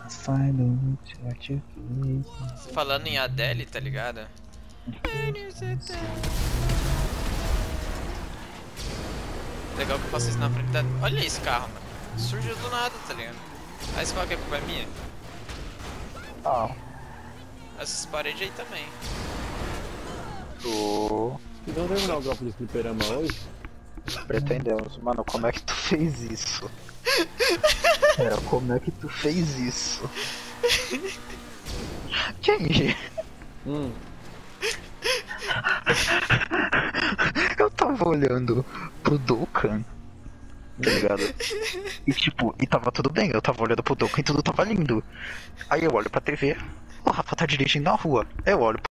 Falando em Adele, tá ligado? Legal que eu faço isso na frente da... Olha esse carro, mano. Surgiu do nada, tá ligado? Aí você fala que a culpa é minha? Ah, Essas paredes aí também. tô... Então terminar o golpe de fliperama hoje? Pretendemos. Mano, como é que tu fez isso? Como é que tu fez isso? Kenji, eu tava olhando pro Dokkan, tá ligado? E tipo, e tava tudo bem, eu tava olhando pro Dokkan e tudo tava lindo. Aí eu olho pra TV, o Rafa tá dirigindo na rua. Eu olho